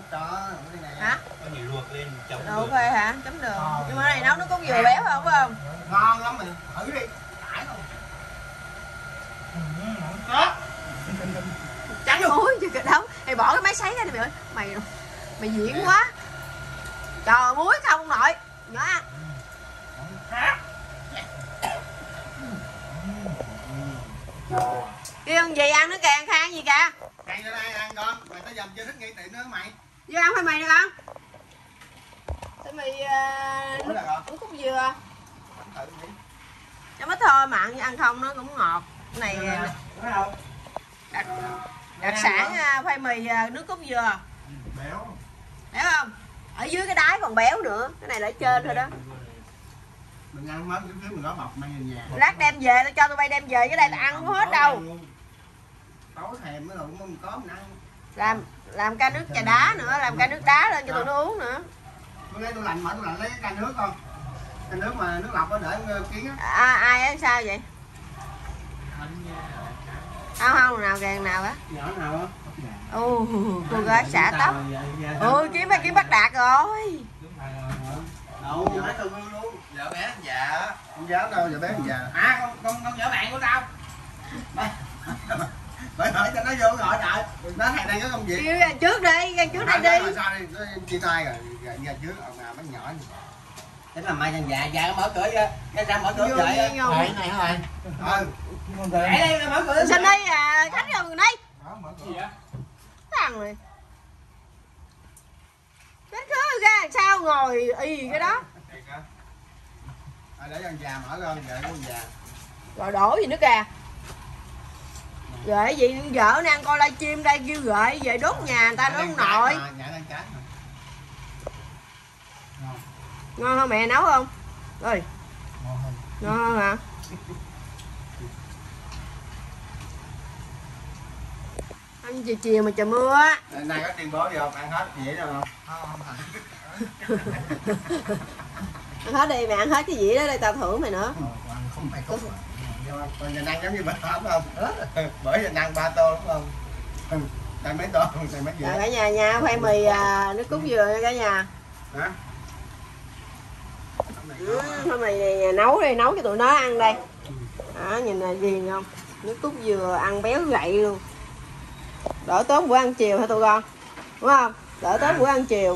Hả? Có gì luộc lên chấm Đồ đường. phê hả? Chấm đường. Nhưng mà cái này nấu nước cốt dừa béo không phải không? Ngon lắm mày. Thử đi. Đó. Trắng muối chứ cái đâu. Mày bỏ cái máy sấy ra đi mày ơi. Mày diễn quá. Trời muối không nội. Nhỏ ăn. Kêu ăn gì ăn nữa kìa, ăn khang gì kìa. Ăn vô đây ăn con. Mày tới dầm chưa thích nghi tiệm nữa mày. Vô ăn khoai mì được không? Khoai mì nước cốt dừa. Cho ít thôi mà ăn không nó cũng ngọt. Cái này đặc sản khoai mì nước cốt dừa. Béo. Béo không? Ở dưới cái đáy còn béo nữa. Cái này là ở trên thôi đó. Mình ăn mớn chút xíu mình có bọc mang về nhà. Lát đem về tao cho tụi bay đem về, cái đây tao ăn không hết đâu. Tối thèm mới luôn mình có mình ăn. Làm ca nước trà đá nữa, làm ca nước đá lên cho tụi nó uống nữa. Tôi lấy tôi lạnh mở tôi lạnh lấy cái ca nước con. Ca nước mà nước lọc đó để kiến á. Ai á sao vậy? Không nào kìa nào á. Nhỏ nào á? Cô gái xả tóc. Ôi kiếm bắt đạt rồi. Đâu, nói tôi luôn. Vợ bé anh già. Không dám đâu, giờ bé già. À con vợ bạn của tao. Bởi hỏi cho nó vô gọi đại. Nó thầy đang có công việc. Kêu ra trước đi, ra trước đây đi. Rồi sao đi, nó chia tay rồi, ra trước ông nào mấy nhỏ. Thế là mai thằng già mở cửa ra. Cái ra mở cửa Vô trời. đi ngồi. Này hả thầy? Để đây mở cửa. Xin đi khách rồi người đây. Đó, mở cửa. Thằng này. Khách khứa ra sao ngồi y cái đó. Để cho anh già mở con, để con già. Rồi đổ gì nữa kìa. Gợi gì vợ nó ăn coi livestream đây kêu gợi về đốt nhà người ta nữa không nội. Nhà đang trái mà. Ngon không mẹ nấu không? Rồi. Ngon không hả? Ăn chiều chiều mà trời mưa á. Nay có tiền bố vô ăn hết gì vậy đâu không? Không Ăn hết đi mẹ, ăn hết cái gì đó đây tao thưởng mày nữa. không phải cốt. Còn giờ ăn giống như bánh không không? Bởi giờ ăn 3 tô đúng không? Tại mấy tô, tại mấy dĩa. Cả nhà nha, khoai mì nước cốt dừa nha cả nhà. Hả? Khoai mì này nấu đi, nấu cho tụi nó ăn đây. Đó, nhìn là gì không? Nước cốt dừa ăn béo gậy luôn. Đỡ tốn bữa ăn chiều hả tụi con? Đúng không? Đỡ tốn bữa ăn chiều.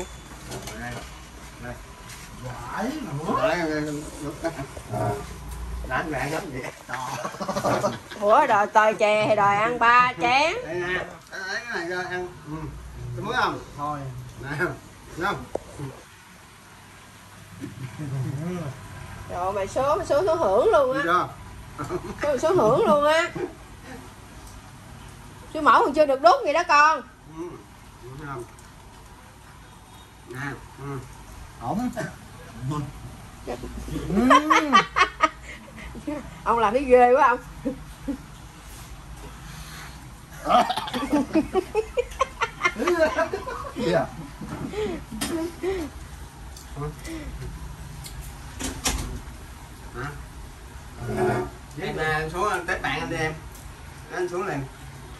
Đánh mẹ giống vậy. Ủa đòi tời chè hay đòi ăn 3 chén? Đây nè, lấy cái này ra ăn. Tôi muốn không? Thôi. Nè, không? Rồi mày số hưởng luôn á. Số hưởng luôn á. Số mẫu còn chưa được đốt gì đó con. Nè, ổn. Ông làm cái ghê quá ông. Vậy mà xuống tết bạn anh đi em. Anh xuống liền.